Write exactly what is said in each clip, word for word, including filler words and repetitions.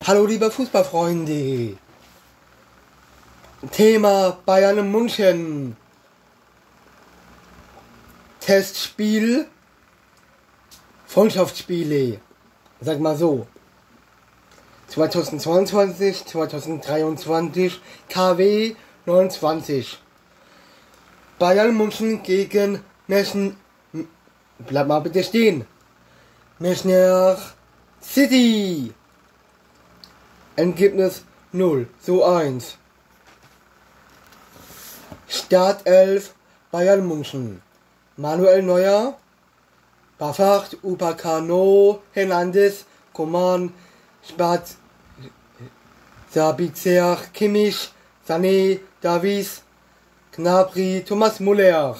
Hallo liebe Fußballfreunde. Thema Bayern München. Testspiel. Freundschaftsspiele. Sag mal so. zweitausendzweiundzwanzig, zweitausenddreiundzwanzig, K W neunundzwanzig. Bayern München gegen München. Bleib mal bitte stehen. Münchner City. Ergebnis null zu eins. Startelf Bayern München. Manuel Neuer, Pavard, Upamecano, Hernandez, Coman, Spatz, Sabitzer, Kimmich, Sané, Davies, Gnabry, Thomas Müller.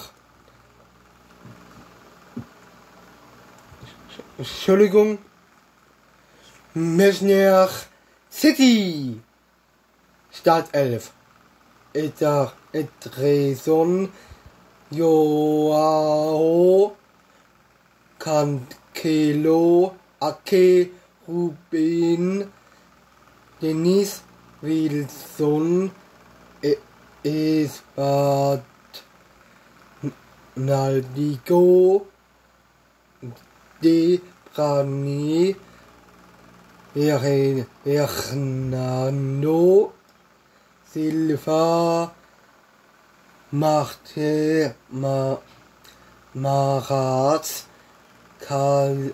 Entschuldigung. Münchner City. Startelf. Eder, Ederson, Joao, Cancelo, Ake, Ruben, Dennis, Wilson, e Esbert, Naldigo, De Bruyne, Fernando Silva, Marte, Ma, Marat, Karl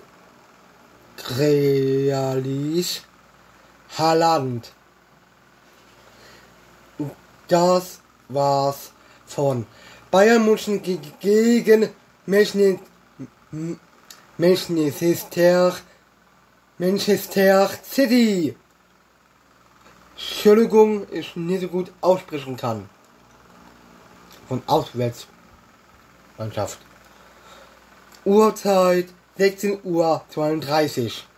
Grealish, Haaland. Das war's von Bayern München gegen Manchester Manchester Manchester City. Entschuldigung, ich nicht so gut aussprechen kann. Von Auswärtsmannschaft. Uhrzeit sechzehn Uhr zweiunddreißig.